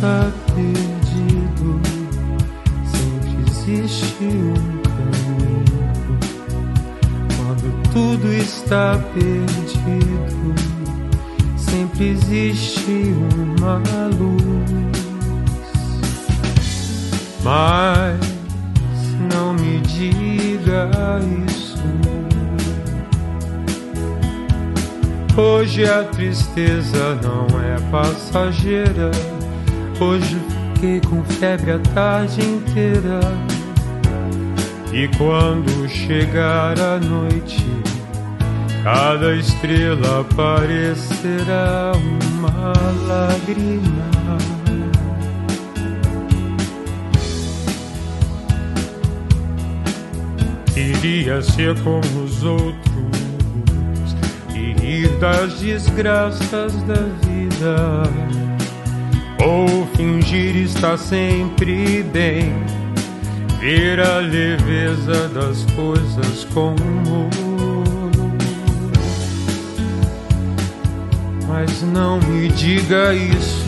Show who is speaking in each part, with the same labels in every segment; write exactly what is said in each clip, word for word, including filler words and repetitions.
Speaker 1: está perdido, sempre existe um caminho. Quando tudo está perdido, sempre existe uma luz. Mas não me diga isso. Hoje a tristeza não é passageira. Hoje fiquei com febre a tarde inteira. E quando chegar a noite, cada estrela parecerá uma lágrima. Queria ser como os outros e rir das desgraças da vida, ou fingir estar sempre bem, ver a leveza das coisas com humor. Mas não me diga isso,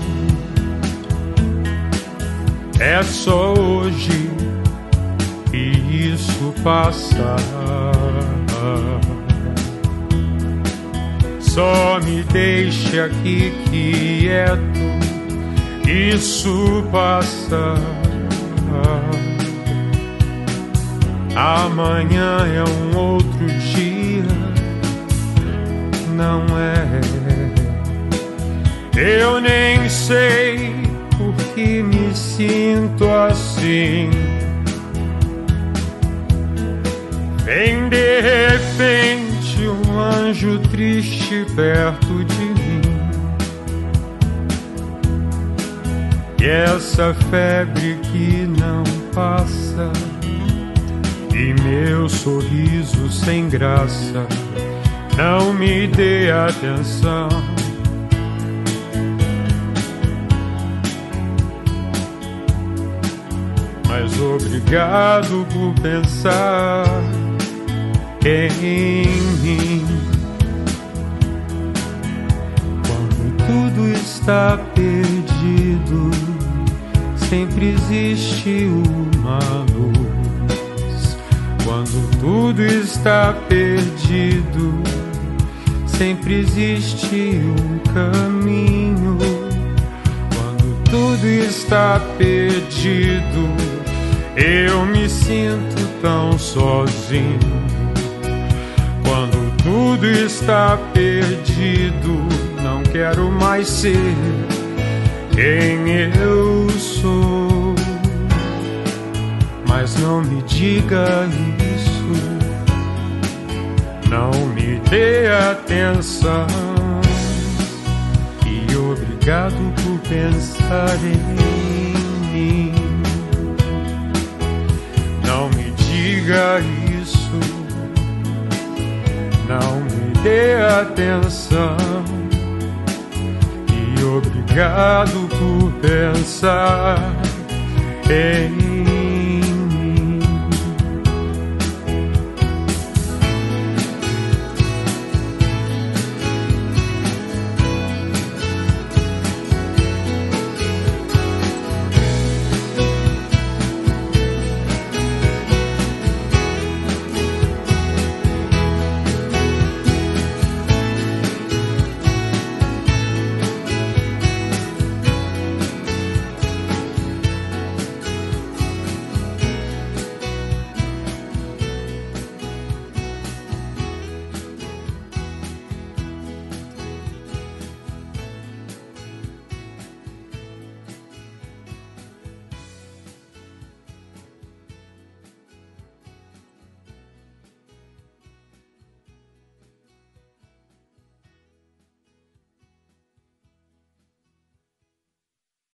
Speaker 1: é só hoje e isso passa. Só me deixe aqui quieto, isso passa. Amanhã é um outro dia, não é? Eu nem sei por que me sinto assim. Vem de repente um anjo triste perto de mim, e essa febre que não passa, e meu sorriso sem graça, não me dê atenção. Mas obrigado por pensar em mim. Quando tudo está perdido, sempre existe uma luz. Quando tudo está perdido, sempre existe um caminho. Quando tudo está perdido, eu me sinto tão sozinho. Quando tudo está perdido, não quero mais ser quem eu sou. Mas não me diga isso, não me dê atenção. E obrigado por pensar em mim. Não me diga isso, não me dê atenção. E obrigado por pensar em mim.